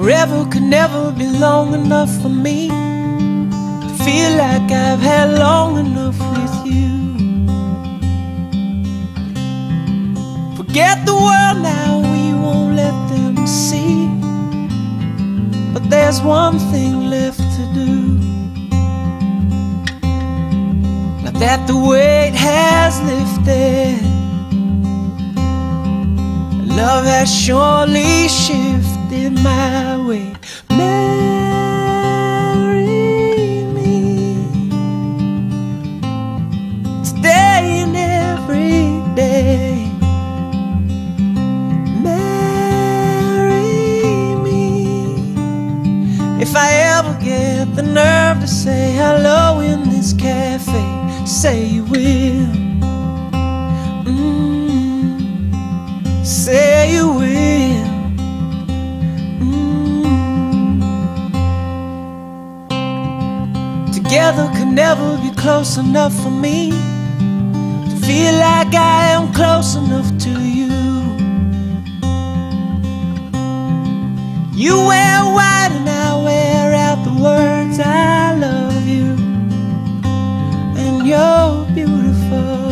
Forever could never be long enough for me to feel like I've had long enough with you. Forget the world now, we won't let them see. But there's one thing left to do. Now that the weight has lifted, love has surely shifted my way. Marry me today and every day. If I ever get the nerve to say hello in this cafe, say you will. Say you will. Together could never be close enough for me to feel like I am close enough to you. You wear white and I wear out the words I love you, and you're beautiful.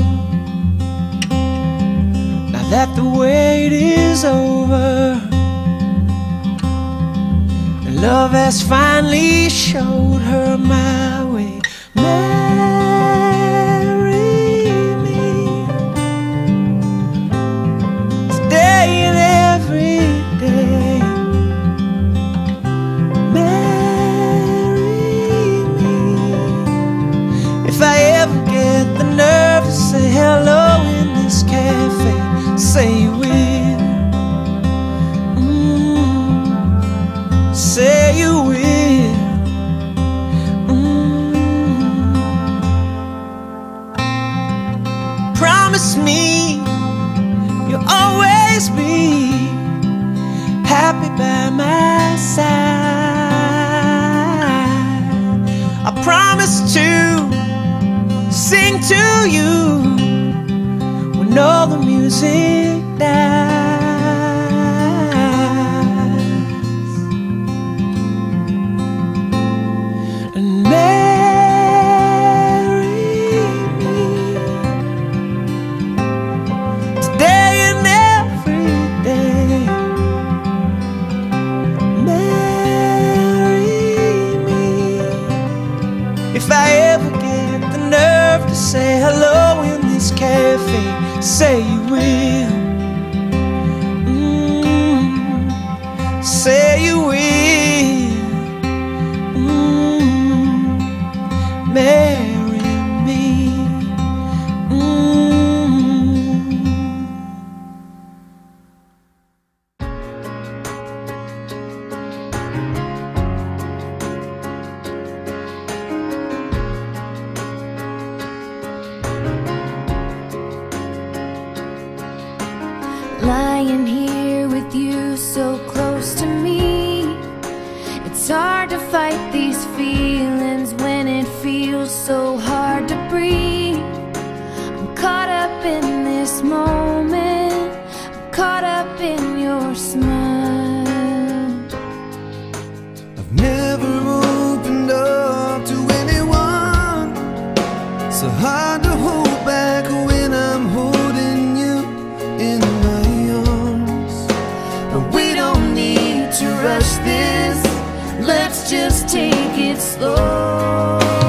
Now that the wait is over, and love has finally showed her my way. Marry me today and every day. If I ever get the nerve to say hello in this cafe, say you will. Say you will. Promise me you'll always be happy by my side. I promise to sing to you when all the music dies. And marry me today and every day. Marry me if I ever get the nerve to say hello in this cafe, say you will. Say you will. Marry me. Lying here with you so close to me, it's hard to fight these feelings when it feels so hard to breathe. I'm caught up in this moment, I'm caught up in your smile. I've never opened up to anyone, so hard to hold back when I'm holding you in my arms. But we don't need to rush this, let's just take it slow.